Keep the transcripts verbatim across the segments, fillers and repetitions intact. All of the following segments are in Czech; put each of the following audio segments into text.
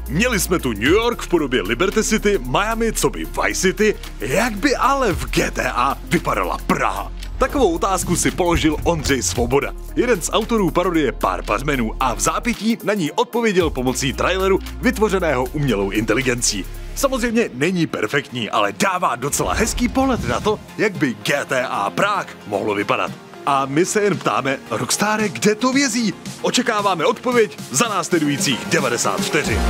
Měli jsme tu New York v podobě Liberty City, Miami coby Vice City, jak by ale v G T A vypadala Praha? Takovou otázku si položil Ondřej Svoboda, jeden z autorů parodie Pár pařmenů, a v zápětí na ní odpověděl pomocí traileru vytvořeného umělou inteligencí. Samozřejmě není perfektní, ale dává docela hezký pohled na to, jak by G T A Prague mohlo vypadat. A my se jen ptáme, Rockstare, kde to vězí? Očekáváme odpověď za následujících devadesát vteřin.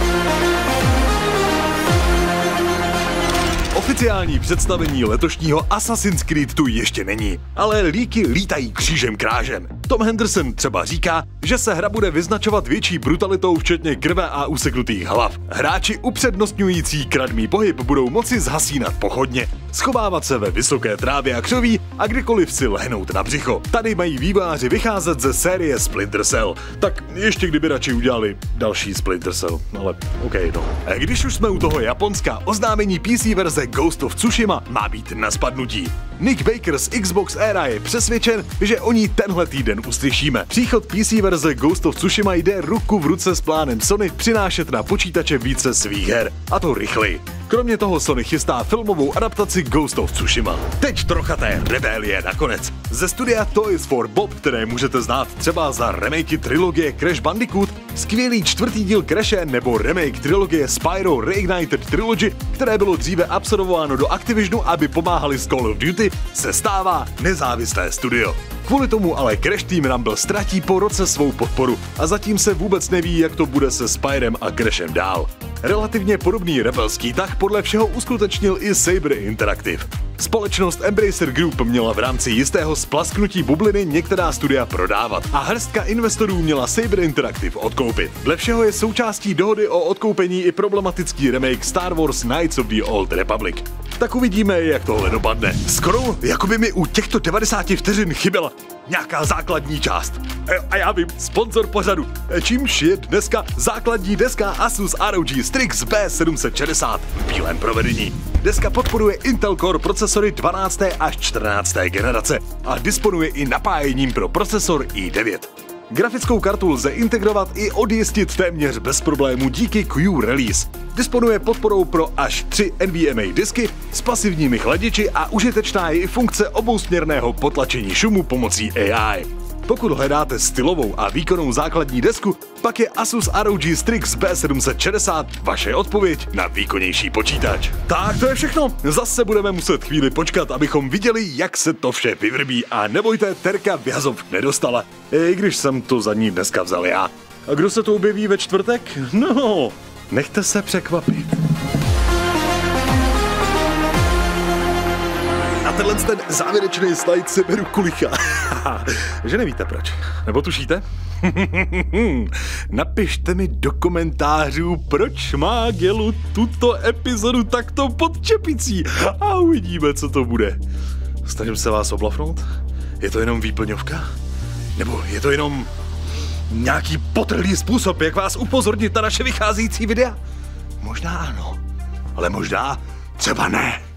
Oficiální představení letošního Assassin's Creed tu ještě není, ale líky lítají křížem krážem. Tom Henderson třeba říká, že se hra bude vyznačovat větší brutalitou včetně krve a useknutých hlav. Hráči upřednostňující kradmý pohyb budou moci zhasínat pochodně, schovávat se ve vysoké trávě a křoví a kdykoliv si lehnout na břicho. Tady mají vývojáři vycházet ze série Splinter Cell, tak ještě kdyby radši udělali další Splinter Cell, ale okej okay, no. A když už jsme u toho Japonska, oznámení P C verze Ghost of Tsushima má být na spadnutí. Nick Baker z Xbox Era je přesvědčen, že o ní tenhle týden uslyšíme. Příchod P C verze Ghost of Tsushima jde ruku v ruce s plánem Sony přinášet na počítače více svých her, a to rychleji. Kromě toho Sony chystá filmovou adaptaci Ghost of Tsushima. Teď trocha té rebélie nakonec. Ze studia Toys for Bob, které můžete znát třeba za remakey trilogie Crash Bandicoot, skvělý čtvrtý díl Crashe nebo remake trilogie Spyro Reignited Trilogy, které bylo dříve absorbováno do Activisionu, aby pomáhali s Call of Duty, se stává nezávislé studio. Kvůli tomu ale Crash Team Rumble ztratí po roce svou podporu a zatím se vůbec neví, jak to bude se Spyrem a Crashem dál. Relativně podobný rebelský tah podle všeho uskutečnil i Saber Interactive. Společnost Embracer Group měla v rámci jistého splasknutí bubliny některá studia prodávat a hrstka investorů měla Saber Interactive odkoupit. Dle všeho je součástí dohody o odkoupení i problematický remake Star Wars Knights of the Old Republic. Tak uvidíme, jak tohle dopadne. Skoro jako by mi u těchto devadesáti vteřin chyběla nějaká základní část. A já vím, sponzor pořadu, čímž je dneska základní deska Asus R O G Strix B sedm set šedesát v bílém provedení. Deska podporuje Intel Core procesory dvanácté až čtrnácté generace a disponuje i napájením pro procesor i devět. Grafickou kartu lze integrovat i odjistit téměř bez problémů díky Q Release. Disponuje podporou pro až tři N V M E disky s pasivními chladiči a užitečná je i funkce obousměrného potlačení šumu pomocí A I. Pokud hledáte stylovou a výkonnou základní desku, pak je Asus R O G Strix B sedm set šedesát vaše odpověď na výkonnější počítač. Tak to je všechno. Zase budeme muset chvíli počkat, abychom viděli, jak se to vše vyvrbí, a nebojte, Terka Vyhazov nedostala, i když jsem to za ní dneska vzal já. A kdo se to objeví ve čtvrtek? No, nechte se překvapit. A tenhle ten závěrečný slide se beru kulicha. Že nevíte proč? Nebo tušíte? Napište mi do komentářů, proč má Gelu tuto epizodu takto pod čepicí a uvidíme, co to bude. Snažím se vás oblafnout? Je to jenom výplňovka? Nebo je to jenom nějaký potrhlý způsob, jak vás upozornit na naše vycházející videa? Možná ano, ale možná třeba ne.